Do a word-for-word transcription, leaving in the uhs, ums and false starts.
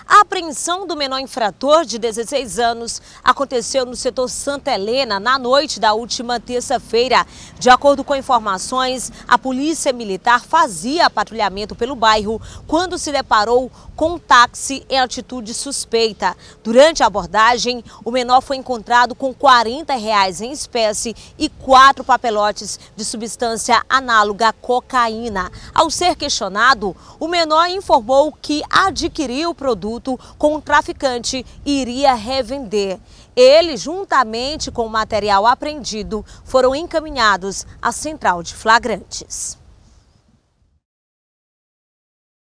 A apreensão do menor infrator de dezesseis anos aconteceu no setor Santa Helena na noite da última terça-feira. De acordo com informações, a polícia militar fazia patrulhamento pelo bairro quando se deparou com um táxi em atitude suspeita. Durante a abordagem, o menor foi encontrado com quarenta reais em espécie e quatro papelotes de substância análoga à cocaína. Ao ser questionado, o menor informou que adquiriu o produto com um traficante e iria revender. Ele, juntamente com o material apreendido, foram encaminhados à central de flagrantes.